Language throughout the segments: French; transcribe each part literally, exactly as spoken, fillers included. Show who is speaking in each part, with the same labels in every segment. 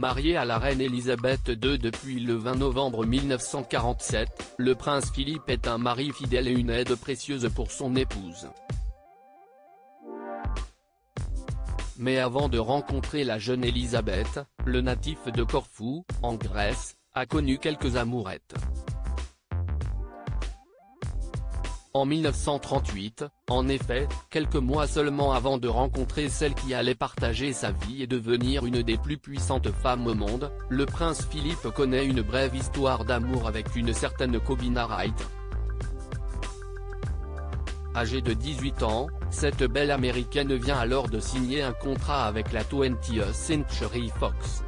Speaker 1: Marié à la reine Elisabeth deux depuis le vingt novembre mille neuf cent quarante-sept, le prince Philippe est un mari fidèle et une aide précieuse pour son épouse. Mais avant de rencontrer la jeune Elisabeth, le natif de Corfou, en Grèce, a connu quelques amourettes. En mille neuf cent trente-huit, en effet, quelques mois seulement avant de rencontrer celle qui allait partager sa vie et devenir une des plus puissantes femmes au monde, le prince Philippe connaît une brève histoire d'amour avec une certaine Kobina Wright. Âgée de dix-huit ans, cette belle américaine vient alors de signer un contrat avec la twentieth Century Fox.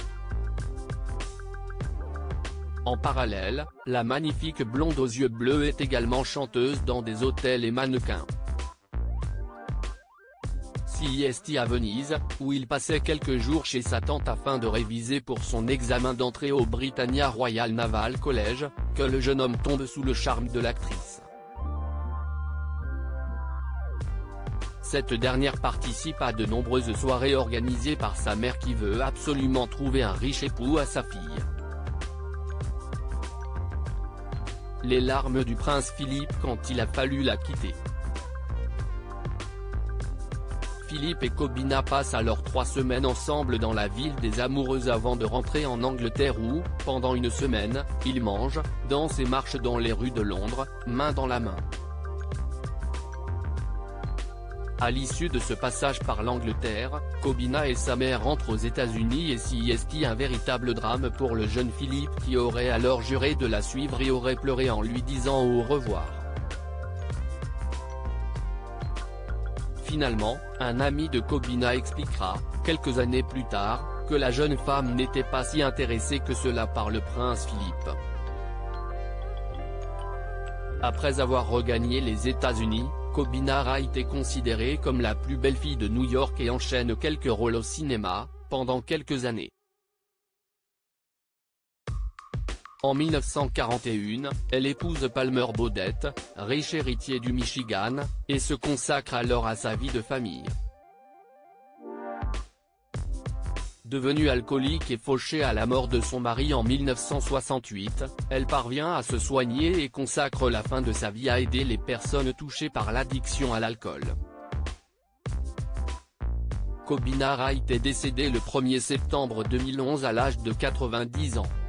Speaker 1: En parallèle, la magnifique blonde aux yeux bleus est également chanteuse dans des hôtels et mannequins. Siesti à Venise, où il passait quelques jours chez sa tante afin de réviser pour son examen d'entrée au Britannia Royal Naval College, que le jeune homme tombe sous le charme de l'actrice. Cette dernière participe à de nombreuses soirées organisées par sa mère qui veut absolument trouver un riche époux à sa fille. Les larmes du prince Philippe quand il a fallu la quitter. Philippe et Kobina passent alors trois semaines ensemble dans la ville des amoureux avant de rentrer en Angleterre où, pendant une semaine, ils mangent, dansent et marchent dans les rues de Londres, main dans la main. À l'issue de ce passage par l'Angleterre, Kobina et sa mère rentrent aux États-Unis et siesti un véritable drame pour le jeune Philippe qui aurait alors juré de la suivre et aurait pleuré en lui disant au revoir. Finalement, un ami de Kobina expliquera, quelques années plus tard, que la jeune femme n'était pas si intéressée que cela par le prince Philippe. Après avoir regagné les États-Unis, Kobina Wright est considérée comme la plus belle fille de New York et enchaîne quelques rôles au cinéma, pendant quelques années. En mille neuf cent quarante et un, elle épouse Palmer Baudet, riche héritier du Michigan, et se consacre alors à sa vie de famille. Devenue alcoolique et fauchée à la mort de son mari en mille neuf cent soixante-huit, elle parvient à se soigner et consacre la fin de sa vie à aider les personnes touchées par l'addiction à l'alcool. Kobina Wright est décédée le premier septembre deux mille onze à l'âge de quatre-vingt-dix ans.